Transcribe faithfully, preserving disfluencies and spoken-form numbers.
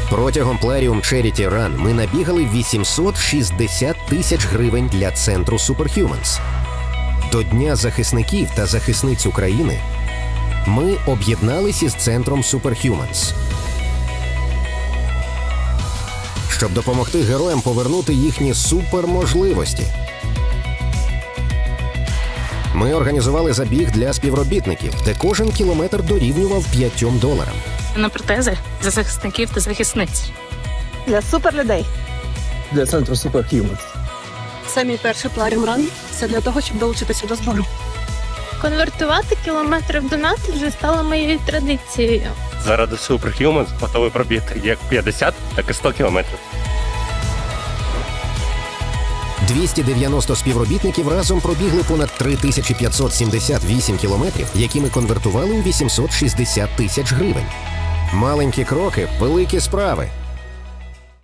Протягом Plarium Charity Run ми набігали вісімсот шістдесят тисяч гривень для центру Superhumans. До Дня захисників та захисниць України ми об'єдналися із центром Superhumans, щоб допомогти героям повернути їхні суперможливості. Ми організували забіг для співробітників, де кожен кілометр дорівнював п'ятьом доларам. На протези для захисників та захисниць. Для суперлюдей. Для центру Superhumans. Це мій перший Plarium Run. Це для того, щоб долучитися до збору. Конвертувати кілометри в донати вже стало моєю традицією. Заради Superhumans готовий пробігти як п'ятдесят, так і сто кілометрів. двісті дев'яносто співробітників разом пробігли понад три тисячі п'ятсот сімдесят вісім кілометрів, які ми конвертували у вісімсот шістдесят тисяч гривень. Маленькі кроки – великі справи.